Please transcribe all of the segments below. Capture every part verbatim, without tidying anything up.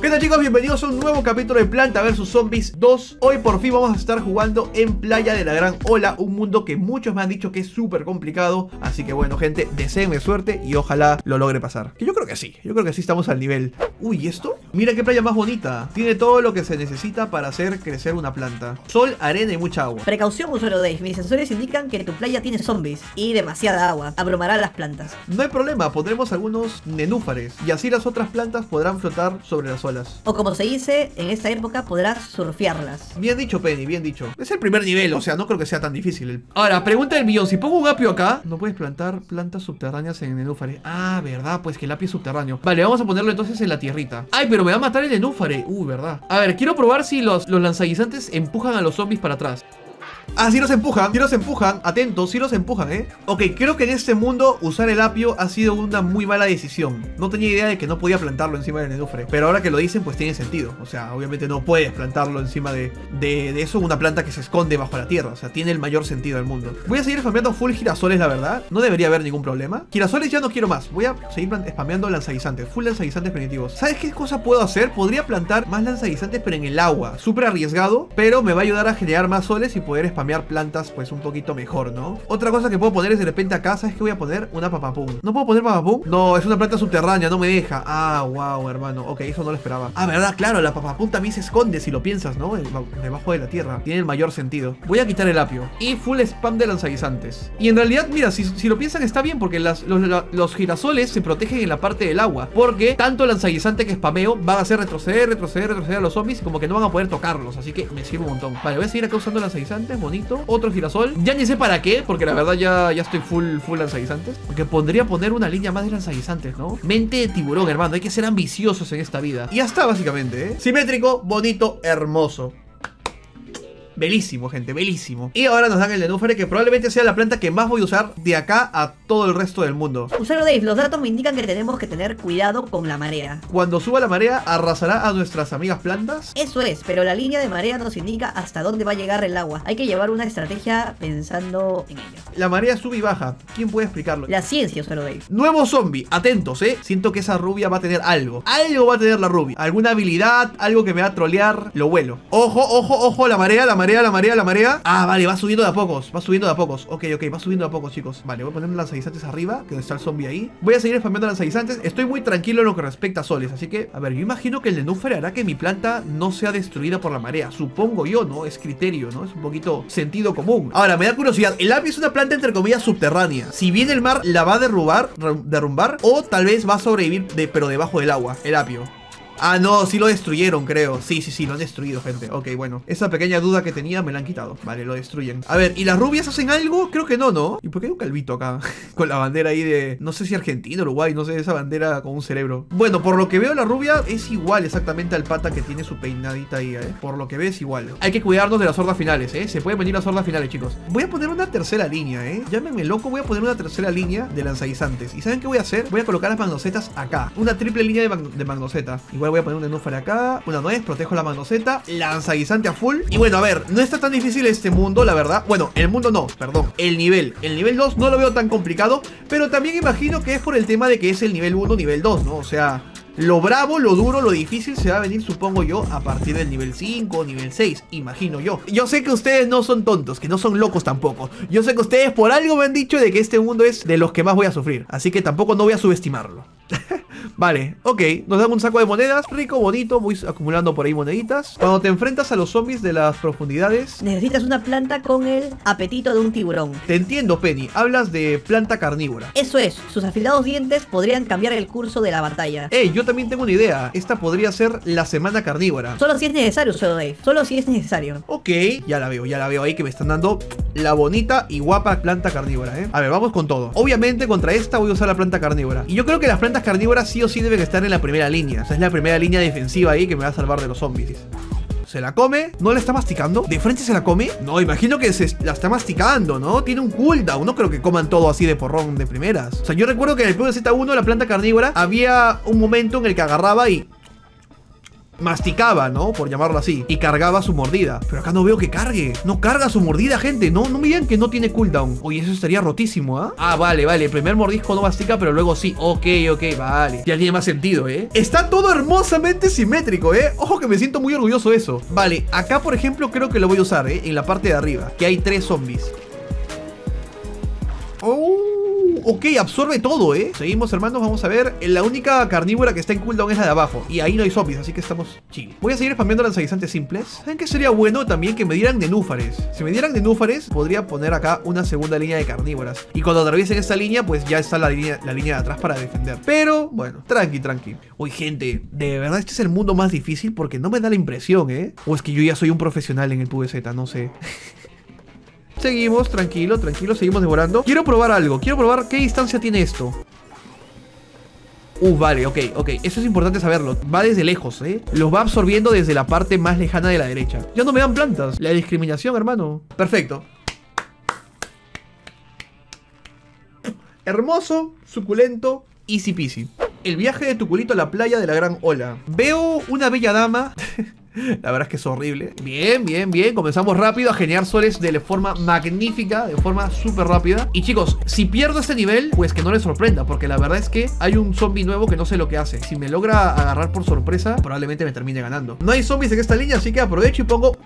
¿Qué tal, chicos? Bienvenidos a un nuevo capítulo de Planta versus. Zombies dos. Hoy por fin vamos a estar jugando en Playa de la Gran Ola, un mundo que muchos me han dicho que es súper complicado. Así que bueno, gente, deseenme suerte y ojalá lo logre pasar. Que yo creo que sí, yo creo que sí estamos al nivel. Uy, ¿y esto? Mira qué playa más bonita. Tiene todo lo que se necesita para hacer crecer una planta: sol, arena y mucha agua. Precaución, usuario Dave, mis sensores indican que tu playa tiene zombies y demasiada agua, abrumará las plantas. No hay problema, pondremos algunos nenúfares y así las otras plantas podrán flotar sobre las olas. O como se dice, en esta época podrás surfearlas. Bien dicho, Penny, bien dicho. Es el primer nivel, o sea, no creo que sea tan difícil. Ahora, pregunta del millón: si pongo un apio acá, no puedes plantar plantas subterráneas en nenúfares. Ah, verdad, pues que el apio es subterráneo. Vale, vamos a ponerlo entonces en la tierrita. Ay, pero me va a matar el nenúfare. Uy, verdad. A ver, quiero probar si los, los lanzaguisantes empujan a los zombies para atrás. Ah, sí los empujan, sí los empujan, atentos, sí los empujan, eh. Ok, creo que en este mundo usar el apio ha sido una muy mala decisión. No tenía idea de que no podía plantarlo encima del nenúfare, pero ahora que lo dicen, pues tiene sentido. O sea, obviamente no puedes plantarlo encima de, de, de eso, una planta que se esconde bajo la tierra. O sea, tiene el mayor sentido del mundo. Voy a seguir spameando full girasoles, la verdad. No debería haber ningún problema. Girasoles ya no quiero más. Voy a seguir spameando lanzaguisantes, full lanzaguisantes primitivos. ¿Sabes qué cosa puedo hacer? Podría plantar más lanzaguisantes, pero en el agua. Súper arriesgado, pero me va a ayudar a generar más soles y poder spamear plantas pues un poquito mejor, ¿no? Otra cosa que puedo poner es de repente acá, ¿sabes qué voy a poner? Una papapum. ¿No puedo poner papapum? No, es una planta subterránea, no me deja. Ah, wow, hermano. Ok, eso no lo esperaba. Ah, verdad, claro, la papapum también se esconde si lo piensas, ¿no? Debajo de la tierra. Tiene el mayor sentido. Voy a quitar el apio y full spam de lanzaguisantes. Y en realidad, mira, si, si lo piensan está bien, porque las, los, la, los girasoles se protegen en la parte del agua, porque tanto lanzaguisante que spameo van a hacer retroceder, retroceder, retroceder a los zombies y como que no van a poder tocarlos, así que me sirve un montón. Vale, voy a seguir acá usando lanzaguisantes, bonito. Otro girasol. Ya ni sé para qué, porque la verdad ya, ya estoy full, full lanzaguisantes. Porque podría poner una línea más de lanzaguisantes, ¿no? Mente de tiburón, hermano. Hay que ser ambiciosos en esta vida. Y ya está, básicamente, ¿eh? Simétrico, bonito, hermoso. Belísimo, gente, belísimo. Y ahora nos dan el nenúfare, que probablemente sea la planta que más voy a usar de acá a todo el resto del mundo. Usuario Dave, los datos me indican que tenemos que tener cuidado con la marea. Cuando suba la marea, ¿arrasará a nuestras amigas plantas? Eso es, pero la línea de marea nos indica hasta dónde va a llegar el agua. Hay que llevar una estrategia pensando en ello. La marea sube y baja. ¿Quién puede explicarlo? La ciencia, usuario Dave. Nuevo zombie, atentos, eh. Siento que esa rubia va a tener algo. Algo va a tener la rubia. Alguna habilidad, algo que me va a trolear. Lo vuelo. Ojo, ojo, ojo, la marea, la marea. La marea, la marea. Ah, vale, va subiendo de a pocos. Va subiendo de a pocos. Ok, ok, va subiendo de a pocos, chicos. Vale, voy a poner lanzaguisantes arriba, que está el zombie ahí. Voy a seguir spameando lanzaguisantes. Estoy muy tranquilo en lo que respecta a soles, así que, a ver, yo imagino que el nenúfare hará que mi planta no sea destruida por la marea. Supongo yo, ¿no? Es criterio, ¿no? Es un poquito sentido común. Ahora, me da curiosidad. El apio es una planta entre comillas subterránea. Si bien el mar la va a derrubar, derrumbar, o tal vez va a sobrevivir, de, pero debajo del agua. El apio. Ah, no, sí lo destruyeron, creo. Sí, sí, sí, lo han destruido, gente. Ok, bueno, esa pequeña duda que tenía me la han quitado. Vale, lo destruyen. A ver, ¿y las rubias hacen algo? Creo que no, ¿no? ¿Y por qué hay un calvito acá? Con la bandera ahí de... no sé si Argentina, Uruguay, no sé, esa bandera con un cerebro. Bueno, por lo que veo, la rubia es igual exactamente al pata que tiene su peinadita ahí, ¿eh? Por lo que ves, igual. Hay que cuidarnos de las hordas finales, ¿eh? Se pueden venir las hordas finales, chicos. Voy a poner una tercera línea, ¿eh? Llámenme loco, voy a poner una tercera línea de lanzaguisantes. ¿Y saben qué voy a hacer? Voy a colocar las magnosetas acá. Una triple línea de, mag de magnoceta. Igual voy a poner un nenúfare acá. Una nuez, protejo la magnoceta. Lanzaguisante a full. Y bueno, a ver, no está tan difícil este mundo, la verdad. Bueno, el mundo no, perdón. El nivel. El nivel dos no lo veo tan complicado. Pero también imagino que es por el tema de que es el nivel uno, nivel dos, ¿no? O sea... lo bravo, lo duro, lo difícil se va a venir, supongo yo, a partir del nivel cinco, nivel seis, imagino yo. Yo sé que ustedes no son tontos, que no son locos tampoco. Yo sé que ustedes por algo me han dicho de que este mundo es de los que más voy a sufrir. Así que tampoco no voy a subestimarlo. Vale, ok, nos dan un saco de monedas, rico, bonito, voy acumulando por ahí moneditas. Cuando te enfrentas a los zombies de las profundidades, necesitas una planta con el apetito de un tiburón. Te entiendo, Penny, hablas de planta carnívora. Eso es, sus afilados dientes podrían cambiar el curso de la batalla. Ey, yo también tengo una idea, esta podría ser la semana carnívora. Solo si es necesario, solo Dave, solo si es necesario. Ok, ya la veo, ya la veo ahí que me están dando la bonita y guapa planta carnívora, eh. A ver, vamos con todo. Obviamente contra esta voy a usar la planta carnívora. Y yo creo que las plantas carnívoras sí o sí deben estar en la primera línea. O sea, es la primera línea defensiva ahí que me va a salvar de los zombies. ¿Se la come? ¿No la está masticando? ¿De frente se la come? No, imagino que se la está masticando, ¿no? Tiene un cooldown. No creo que coman todo así de porrón de primeras. O sea, yo recuerdo que en el P V Z uno, la planta carnívora, había un momento en el que agarraba y... masticaba, ¿no? Por llamarlo así. Y cargaba su mordida. Pero acá no veo que cargue. No carga su mordida, gente. No, no me digan que no tiene cooldown. Oye, eso estaría rotísimo, ¿ah? ¿eh? Ah, vale, vale. El primer mordisco no mastica, pero luego sí. Ok, ok, vale. Ya tiene más sentido, ¿eh? Está todo hermosamente simétrico, ¿eh? Ojo que me siento muy orgulloso de eso. Vale, acá, por ejemplo, creo que lo voy a usar, ¿eh? En la parte de arriba. Que hay tres zombies. Oh, ok, absorbe todo, ¿eh? Seguimos, hermanos, vamos a ver. La única carnívora que está en cooldown es la de abajo. Y ahí no hay zombies, así que estamos chill. Voy a seguir spameando lanzaguisantes simples. ¿Saben qué sería bueno también? Que me dieran nenúfares. Si me dieran nenúfares, podría poner acá una segunda línea de carnívoras. Y cuando atraviesen esta línea, pues ya está la línea, la línea de atrás para defender. Pero, bueno, tranqui, tranqui. Uy, gente, de verdad este es el mundo más difícil porque no me da la impresión, ¿eh? O es que yo ya soy un profesional en el PvZ, no sé. Seguimos, tranquilo, tranquilo, seguimos devorando. Quiero probar algo, quiero probar qué distancia tiene esto. Uh, vale, ok, ok. Eso es importante saberlo. Va desde lejos, ¿eh? Los va absorbiendo desde la parte más lejana de la derecha. Ya no me dan plantas. La discriminación, hermano. Perfecto. Hermoso, suculento, easy peasy. El viaje de tu culito a la playa de la gran ola. Veo una bella dama. La verdad es que es horrible. Bien, bien, bien. Comenzamos rápido a generar soles de forma magnífica, de forma súper rápida. Y chicos, si pierdo este nivel, pues que no les sorprenda, porque la verdad es que hay un zombie nuevo que no sé lo que hace. Si me logra agarrar por sorpresa, probablemente me termine ganando. No hay zombies en esta línea, así que aprovecho y pongo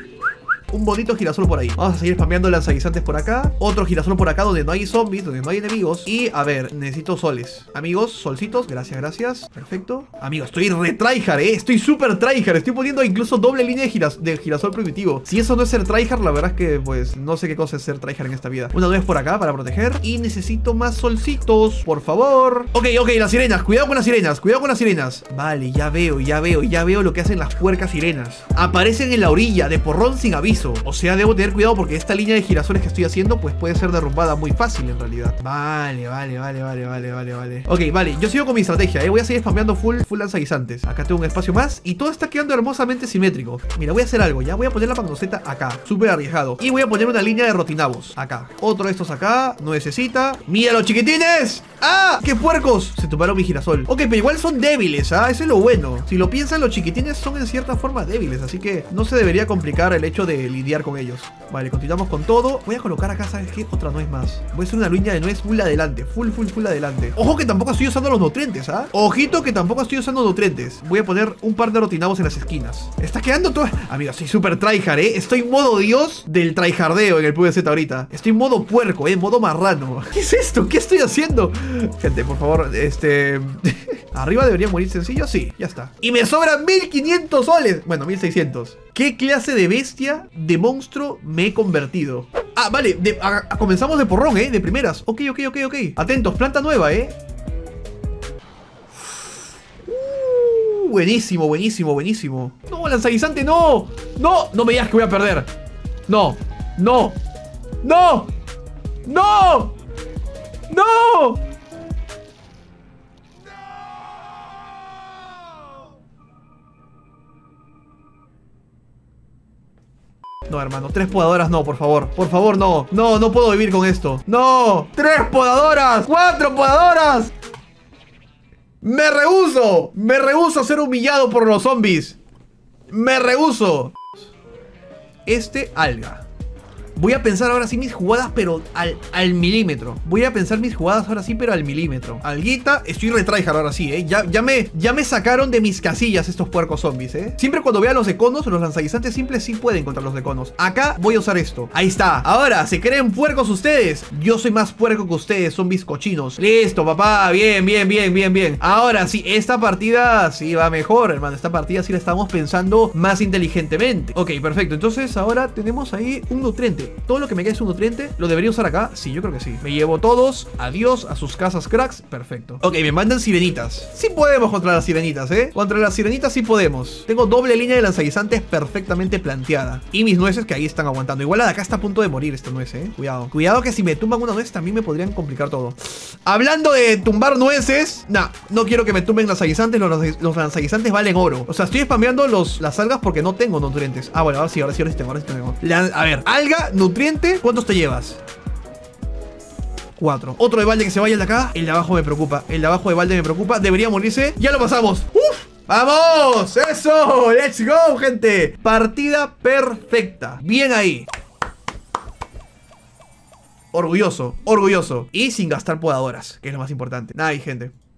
un bonito girasol por ahí. Vamos a seguir spameando lanzaguisantes por acá. Otro girasol por acá donde no hay zombies, donde no hay enemigos. Y a ver, necesito soles. Amigos, solcitos, gracias, gracias. Perfecto. Amigos, estoy re tryhard, eh. Estoy súper tryhard. Estoy poniendo incluso doble línea de, giras de girasol primitivo. Si eso no es ser tryhard, la verdad es que pues no sé qué cosa es ser tryhard en esta vida. Una nuez por acá para proteger. Y necesito más solcitos, por favor. Ok, ok, las sirenas. Cuidado con las sirenas, cuidado con las sirenas. Vale, ya veo, ya veo, ya veo lo que hacen las puercas sirenas. Aparecen en la orilla, de porrón sin aviso. O sea, debo tener cuidado porque esta línea de girasoles que estoy haciendo pues puede ser derrumbada muy fácil en realidad. Vale, vale, vale, vale, vale, vale, vale. Ok, vale, yo sigo con mi estrategia, ¿eh? Voy a seguir spameando full, full lanzaguisantes. Acá tengo un espacio más y todo está quedando hermosamente simétrico. Mira, voy a hacer algo, ya voy a poner la magnoceta acá, súper arriesgado. Y voy a poner una línea de rotinabos acá. Otro de estos acá, no necesita. ¡Mira los chiquitines! ¡Ah! ¡Qué puercos! Se tomaron mi girasol. Ok, pero igual son débiles, ¿ah? Eso es lo bueno. Si lo piensan, los chiquitines son en cierta forma débiles, así que no se debería complicar el hecho de lidiar con ellos. Vale, continuamos con todo. Voy a colocar acá, ¿sabes qué? Otra nuez más. Voy a hacer una línea de nuez full adelante. Full, full, full adelante. Ojo que tampoco estoy usando los nutrientes, ¿ah? Ojito que tampoco estoy usando nutrientes. Voy a poner un par de rotinabos en las esquinas. Está quedando todo... Amigos, soy súper tryhard, ¿eh? Estoy en modo dios del tryhardeo en el PvZ ahorita. Estoy en modo puerco, ¿eh? Modo marrano. ¿Qué es esto? ¿Qué estoy haciendo? Gente, por favor, este... ¿Arriba debería morir sencillo? Sí, ya está. Y me sobran mil quinientos soles. Bueno, mil seiscientos. ¿Qué clase de bestia, de monstruo me he convertido? Ah, vale, de, a, a, comenzamos de porrón, ¿eh? De primeras. Ok, ok, ok, ok. Atentos, planta nueva, ¿eh? Uh, buenísimo, buenísimo, buenísimo. No, lanzaguisante, no. No, no me digas que voy a perder. No, no, no, no, no. No, hermano, tres podadoras no, por favor. Por favor, no. No, no puedo vivir con esto. ¡No! ¡Tres podadoras! ¡Cuatro podadoras! ¡Me rehúso! ¡Me rehúso a ser humillado por los zombies! ¡Me rehúso! Este alga. Voy a pensar ahora sí mis jugadas, pero al, al milímetro. Voy a pensar mis jugadas ahora sí, pero al milímetro. Alguita, estoy retryhard ahora sí, ¿eh? Ya, ya, me, ya me sacaron de mis casillas estos puercos zombies, ¿eh? Siempre cuando vea los econos, los lanzaguisantes simples sí pueden contra los econos. Acá voy a usar esto. Ahí está. Ahora, ¿se creen puercos ustedes? Yo soy más puerco que ustedes, zombies cochinos. Listo, papá. Bien, bien, bien, bien, bien. Ahora sí, esta partida sí va mejor, hermano. Esta partida sí la estamos pensando más inteligentemente. Ok, perfecto. Entonces ahora tenemos ahí un nutriente. Todo lo que me quede es un nutriente. ¿Lo debería usar acá? Sí, yo creo que sí. Me llevo todos. Adiós a sus casas, cracks. Perfecto. Ok, me mandan sirenitas. Sí podemos contra las sirenitas, ¿eh? Contra las sirenitas sí podemos. Tengo doble línea de lanzaguisantes perfectamente planteada. Y mis nueces que ahí están aguantando. Igual la de acá está a punto de morir esta nuez, ¿eh? Cuidado. Cuidado que si me tumban una nuez también me podrían complicar todo. Hablando de tumbar nueces. Nah, no quiero que me tumben lanzaguisantes. Los, los lanzaguisantes valen oro. O sea, estoy spameando los, las algas porque no tengo nutrientes. Ah, bueno, ahora sí, ahora sí, ahora sí tengo, ahora sí tengo. La, a ver, alga, nutriente, ¿cuántos te llevas? Cuatro. Otro de balde que se vaya el de acá. El de abajo me preocupa. El de abajo de balde me preocupa. Debería morirse. Ya lo pasamos. Uf. ¡Vamos! ¡Eso! ¡Let's go, gente! Partida perfecta. Bien ahí. Orgulloso, orgulloso. Y sin gastar podadoras, que es lo más importante. Nice, gente.